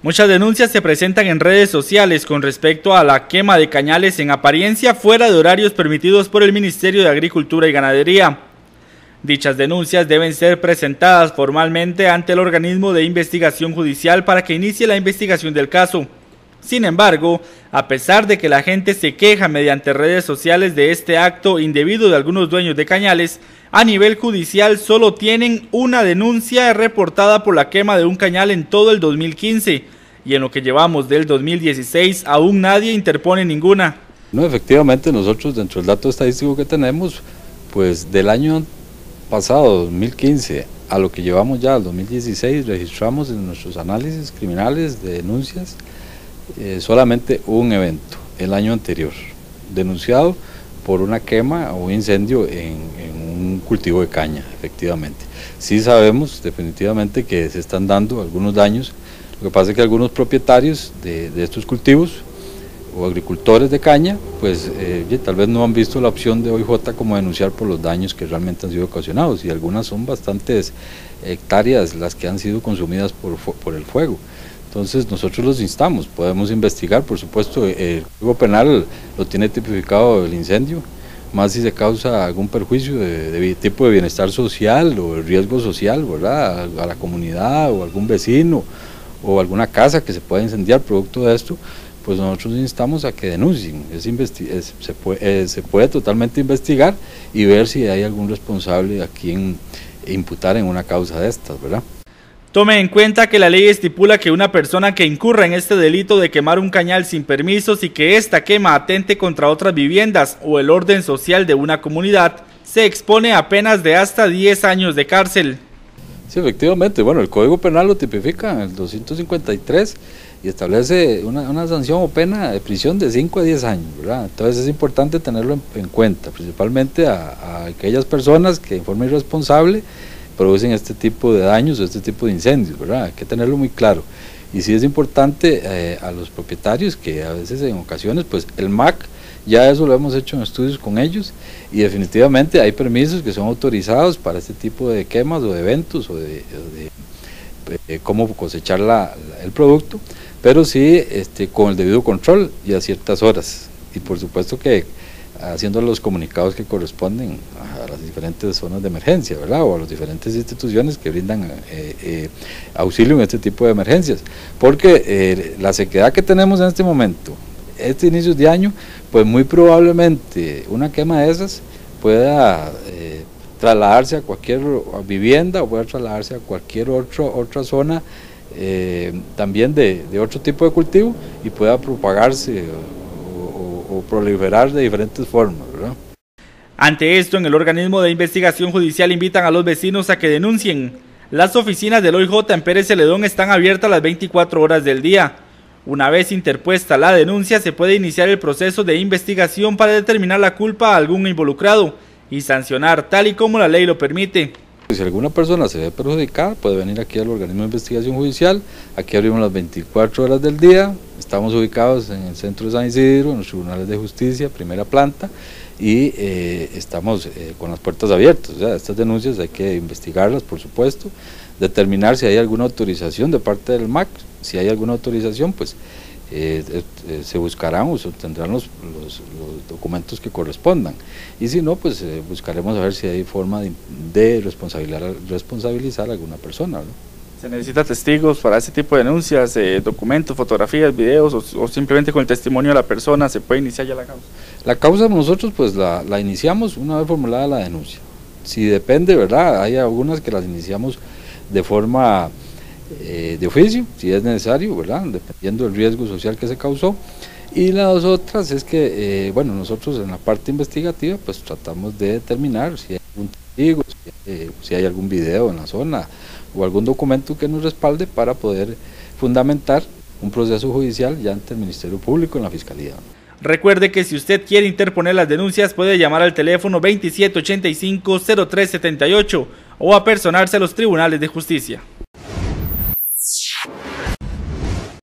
Muchas denuncias se presentan en redes sociales con respecto a la quema de cañales en apariencia fuera de horarios permitidos por el Ministerio de Agricultura y Ganadería. Dichas denuncias deben ser presentadas formalmente ante el organismo de investigación judicial para que inicie la investigación del caso. Sin embargo, a pesar de que la gente se queja mediante redes sociales de este acto indebido de algunos dueños de cañales, a nivel judicial solo tienen una denuncia reportada por la quema de un cañal en todo el 2015 y en lo que llevamos del 2016 aún nadie interpone ninguna. No, efectivamente nosotros dentro del dato estadístico que tenemos, pues del año pasado, 2015, a lo que llevamos ya al 2016, registramos en nuestros análisis criminales de denuncias solamente un evento, el año anterior, denunciado por una quema o un incendio en un cultivo de caña, efectivamente. Sí sabemos definitivamente que se están dando algunos daños, lo que pasa es que algunos propietarios de estos cultivos o agricultores de caña, pues tal vez no han visto la opción de OIJ como denunciar por los daños que realmente han sido ocasionados, y algunas son bastantes hectáreas las que han sido consumidas por el fuego. Entonces nosotros los instamos, podemos investigar, por supuesto, el Código Penal lo tiene tipificado el incendio, más si se causa algún perjuicio de tipo de bienestar social o de riesgo social, ¿verdad?, a la comunidad o algún vecino o alguna casa que se pueda incendiar producto de esto, pues nosotros instamos a que denuncien. Se puede totalmente investigar y ver si hay algún responsable a quien imputar en una causa de estas, ¿verdad? Tome en cuenta que la ley estipula que una persona que incurra en este delito de quemar un cañal sin permisos y que esta quema atente contra otras viviendas o el orden social de una comunidad, se expone a penas de hasta 10 años de cárcel. Sí, efectivamente, bueno, el Código Penal lo tipifica en el 253 y establece una sanción o pena de prisión de 5 a 10 años, ¿verdad? Entonces es importante tenerlo en cuenta, principalmente a aquellas personas que en forma irresponsable producen este tipo de daños o este tipo de incendios, ¿verdad? Hay que tenerlo muy claro. Y sí es importante a los propietarios que a veces en ocasiones, pues el MAC, ya eso lo hemos hecho en estudios con ellos y definitivamente hay permisos que son autorizados para este tipo de quemas o de eventos o de cómo cosechar el producto, pero sí con el debido control y a ciertas horas, y por supuesto que haciendo los comunicados que corresponden a las diferentes zonas de emergencia, ¿verdad?, o a las diferentes instituciones que brindan auxilio en este tipo de emergencias, porque la sequedad que tenemos en este momento, este inicio de año, pues muy probablemente una quema de esas pueda trasladarse a cualquier vivienda o pueda trasladarse a cualquier otra zona también de otro tipo de cultivo y pueda propagarse o proliferar de diferentes formas, ¿verdad? Ante esto, en el organismo de investigación judicial invitan a los vecinos a que denuncien. Las oficinas del OIJ en Pérez Celedón están abiertas las 24 horas del día. Una vez interpuesta la denuncia, se puede iniciar el proceso de investigación para determinar la culpa a algún involucrado y sancionar tal y como la ley lo permite. Si alguna persona se ve perjudicada, puede venir aquí al organismo de investigación judicial. Aquí abrimos las 24 horas del día, estamos ubicados en el centro de San Isidro, en los tribunales de justicia, primera planta, y estamos con las puertas abiertas. O sea, estas denuncias hay que investigarlas, por supuesto, determinar si hay alguna autorización de parte del MAC. Si hay alguna autorización, pues se buscarán o se obtendrán los documentos que correspondan, y si no, pues buscaremos a ver si hay forma de responsabilizar a alguna persona, ¿no? ¿Se necesita testigos para este tipo de denuncias, documentos, fotografías, videos, o simplemente con el testimonio de la persona se puede iniciar ya la causa? La causa nosotros pues la iniciamos una vez formulada la denuncia. Si depende, ¿verdad?, hay algunas que las iniciamos de forma de oficio, si es necesario, ¿verdad?, dependiendo del riesgo social que se causó, y las otras es que, bueno, nosotros en la parte investigativa pues tratamos de determinar si hay algún testigo, si hay algún video en la zona o algún documento que nos respalde para poder fundamentar un proceso judicial ya ante el Ministerio Público en la Fiscalía. Recuerde que si usted quiere interponer las denuncias puede llamar al teléfono 2785-0378 o apersonarse a los tribunales de justicia.